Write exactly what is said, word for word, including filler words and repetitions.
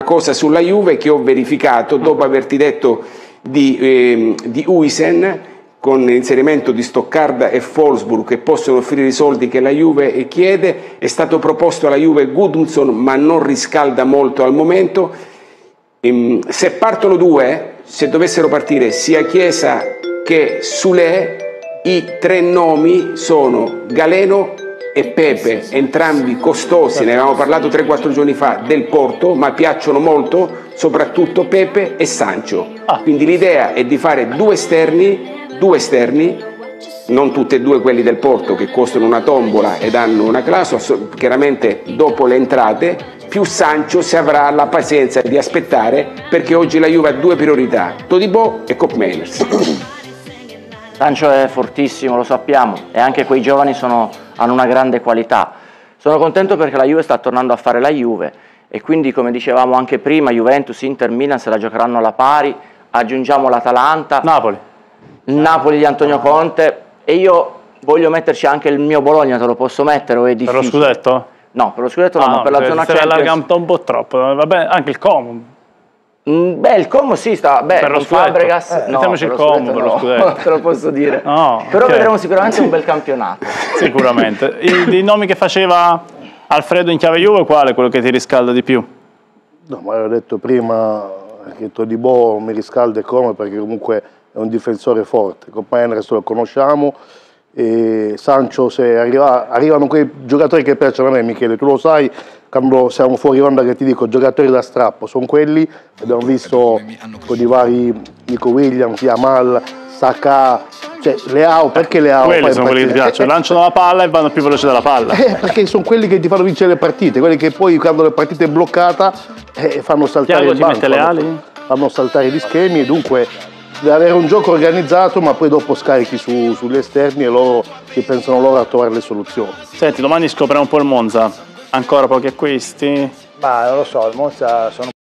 cosa sulla Juve che ho verificato dopo averti detto di, eh, di Huijsen, con l'inserimento di Stoccarda e Wolfsburg che possono offrire i soldi che la Juve chiede. È stato proposto alla Juve Gudmundsson, ma non riscalda molto al momento. Ehm, se partono due, se dovessero partire sia Chiesa che Soulé, i tre nomi sono Galeno e Pepe, entrambi costosi, ne avevamo parlato tre quattro giorni fa, del Porto, ma piacciono molto, soprattutto Pepe e Sancho. Ah. Quindi l'idea è di fare due esterni, due esterni, non tutti e due quelli del Porto che costano una tombola ed hanno una clausola, chiaramente dopo le entrate, più Sancho se avrà la pazienza di aspettare, perché oggi la Juve ha due priorità, Todibo e Koopmeiners. Sancho è fortissimo, lo sappiamo, e anche quei giovani sono, hanno una grande qualità. Sono contento perché la Juve sta tornando a fare la Juve e quindi, come dicevamo anche prima, Juventus, Inter, Milan se la giocheranno alla pari, aggiungiamo l'Atalanta, Napoli. il Napoli di Antonio Conte, e io voglio metterci anche il mio Bologna, te lo posso mettere o è difficile? Per lo scudetto? No, per lo scudetto ah, no, ma per la zona Champions. Si è allargato un po' troppo, vabbè, anche il Como. Mm, beh, il Como sì, sta beh, per lo con Fabregas, eh, no, mettiamoci il Como per lo scudetto. No, te lo posso dire. No, però okay. vedremo sicuramente un bel campionato. Sicuramente. I, dei nomi che faceva Alfredo in chiave Juve, quale è quello che ti riscalda di più? No, ma avevo detto prima che Todibo mi riscalda e come, perché comunque è un difensore forte. Koopmeiners lo conosciamo. E Sancho, se arriva, arrivano quei giocatori che piacciono a me, Michele, tu lo sai, quando siamo fuori onda che ti dico giocatori da strappo, sono quelli, abbiamo visto con i vari Nico Williams, Yamal, Saka, cioè Leao, perché Leao? Quelli sono quelli che ti piacciono, lanciano la palla e vanno più veloci della palla. Eh, perché sono quelli che ti fanno vincere le partite, quelli che poi quando la partita è bloccata eh, fanno saltare Thiago il ti banco, mette le ali? fanno saltare gli schemi, dunque deve avere un gioco organizzato, ma poi dopo scarichi su, sugli esterni e loro ci pensano loro a trovare le soluzioni. Senti, domani scopriamo un po' il Monza, ancora pochi acquisti? Ma non lo so, il Monza sono